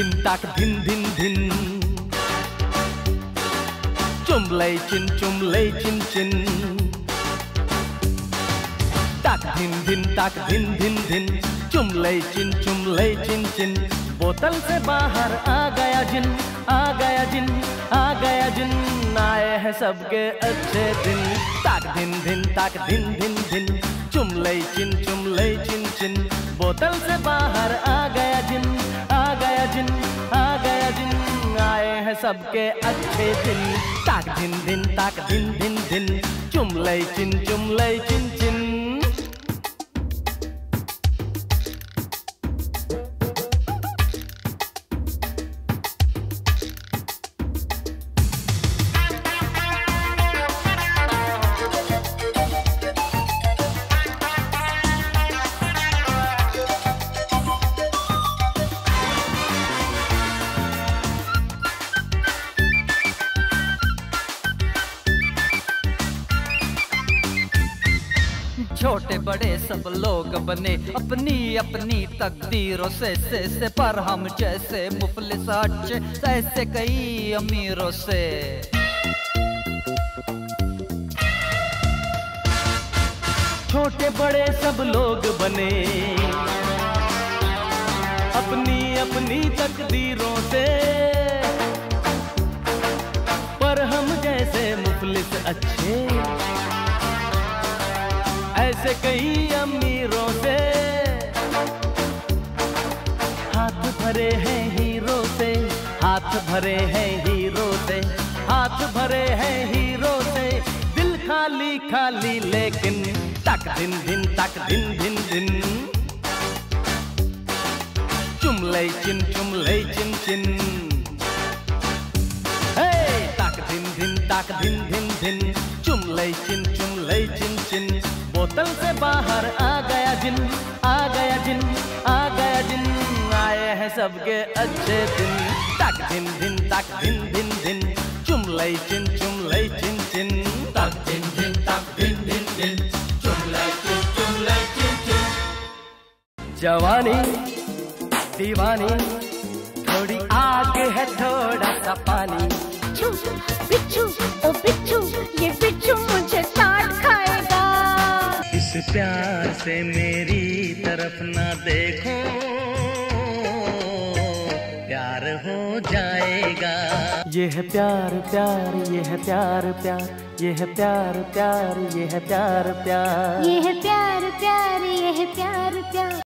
धिन ताक धिन धिन धिन चुमलै चिन चिन ताक धिन धिन चुमलै चिन बोतल से बाहर आ गया जिन आए हैं सबके अच्छे दिन। ताक धिन धिन चुमलै चिन बोतल से बाहर आ गया जिन आए हैं सबके अच्छे दिन। ताक धिन धिन चुमलै चिन। छोटे बड़े सब लोग बने अपनी अपनी तकदीरों से पर हम जैसे मुफलिस अच्छे ऐसे कई अमीरों से। छोटे बड़े सब लोग बने अपनी अपनी तकदीरों से पर हम जैसे मुफलिस अच्छे ऐसे कई अमीरों से। हाथ भरे हैं हीरो से दिल खाली लेकिन ताक धिन धिन चुमलै चिन ताक धिन धिन चुमलै चिन बोतल से बाहर आ गया जिन आए हैं सबके अच्छे दिन। ताक धिन धिन चुमलै चिन ताक धिन धिन चुमलै चिन। जवानी दीवानी थोड़ी आग है थोड़ा सा पानी। बिच्छू ये बिच्छू मुझे काट खाएगा। इस प्यार से मेरी तरफ ना देखो प्यार हो जाएगा। ये है प्यार ये है प्यार ये है प्यार ये है प्यार ये है प्यार ये है प्यार।